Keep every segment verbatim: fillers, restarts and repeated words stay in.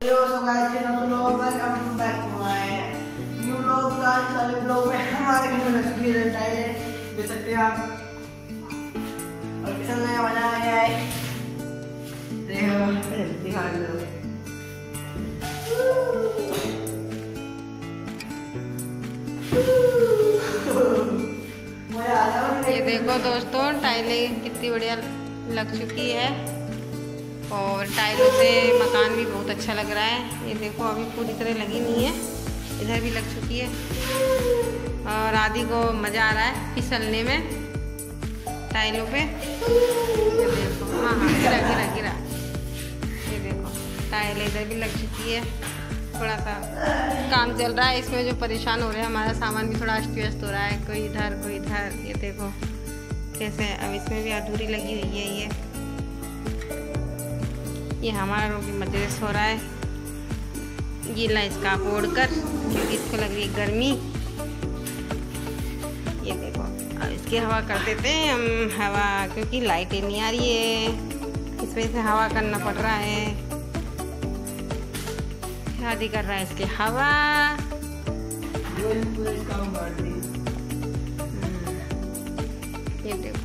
Hello so guys, कैसे हो लोग? Welcome back to my new vlog. आज वाले व्लॉग में हमारे घर में रेसिपी है टाइल देख सकते हैं आप, और किचन में मजा आ गया है। देखो दिखा दो। ये देखो दोस्तों, टाइलें कितनी बढ़िया लग चुकी है और टाइलों से मकान भी बहुत अच्छा लग रहा है। ये देखो अभी पूरी तरह लगी नहीं है, इधर भी लग चुकी है और आदि को मज़ा आ रहा है फिसलने में टाइलों पे। ये देखो, हाँ हाँ गिरा गिरा गिरा। ये देखो टाइल इधर भी लग चुकी है। थोड़ा सा काम चल रहा है इसमें, जो परेशान हो रहे हैं, हमारा सामान भी थोड़ा अस्त व्यस्त हो रहा है, कोई इधर कोई इधर। ये देखो कैसे अब इसमें भी अधूरी लगी हुई है। ये ये हमारा रोगी मजे से सो रहा है, गीला इसका ओढ़कर, क्योंकि इसको लग रही है गर्मी। ये देखो अब इसकी हवा कर देते हैं हम हवा, क्योंकि लाइटें नहीं आ रही है, इस वजह से हवा करना पड़ रहा है। शादी कर रहा है इसकी हवा। ये देखो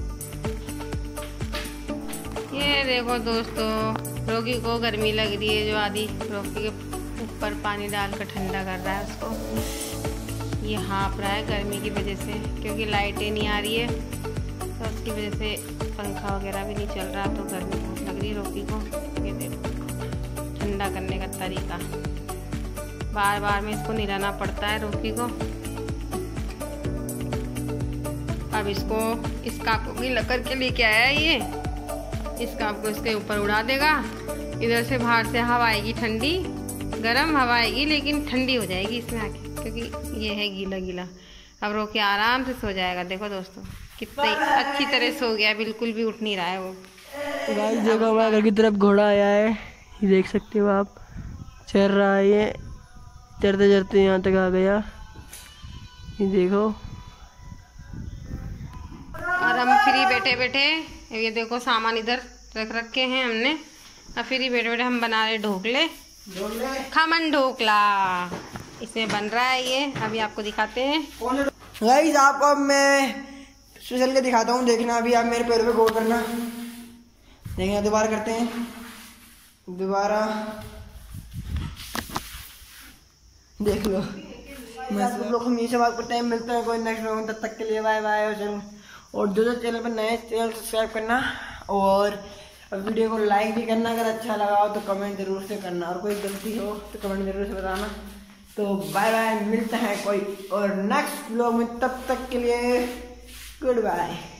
ये देखो दोस्तों, रोगी को गर्मी लग रही है, जो आदि रोगी के ऊपर पानी डालकर ठंडा कर रहा है उसको। ये हाँप रहा है गर्मी की वजह से, क्योंकि लाइटें नहीं आ रही है, तो उसकी वजह से पंखा वगैरह भी नहीं चल रहा, तो गर्मी बहुत लग रही है रोगी को। ये देखो ठंडा करने का तरीका, बार बार में इसको निलाना पड़ता है रोगी को। अब इसको इस काप को गीला करके लेके आया है, ये इस काप को इसके ऊपर उड़ा देगा। इधर से बाहर से हवा आएगी, ठंडी गर्म हवा आएगी, लेकिन ठंडी हो जाएगी इसमें आके, क्योंकि ये है गीला गीला। अब रोके आराम से सो जाएगा। देखो दोस्तों कितनी अच्छी तरह सो गया, बिल्कुल भी उठ नहीं रहा है वो। गाइस देखो हमारे घर की तरफ घोड़ा आया है, ये देख सकते हो आप, चल रहा है। ये चढ़ते चढ़ते यहाँ तक आ गया, ये देखो। और हम फ्री बैठे बैठे, ये देखो सामान इधर रख रखे हैं हमने, और फ्री बैठे बैठे हम बना रहे ढोकले, खमन ढोकला इसमें बन रहा है। ये अभी आपको दिखाते हैं। गाइस आपको अब मैं स्पेशल के दिखाता हूँ, देखना। अभी आप मेरे पैर पे गौर करना, देखना। दोबारा करते हैं, दोबारा देख लो। मैं सब लोग हम से बात करते हैं, मिलते हैं कोई नेक्स्ट वीडियो में, तब तक के लिए बाय बाय। और जो जो चैनल पर नए चैनल सब्सक्राइब करना, और वीडियो को लाइक भी करना। अगर अच्छा लगा हो तो कमेंट जरूर से करना, और कोई गलती हो तो कमेंट जरूर से बताना। तो बाय बाय, मिलते हैं कोई और नेक्स्ट व्लॉग में, तब तक के लिए गुड बाय।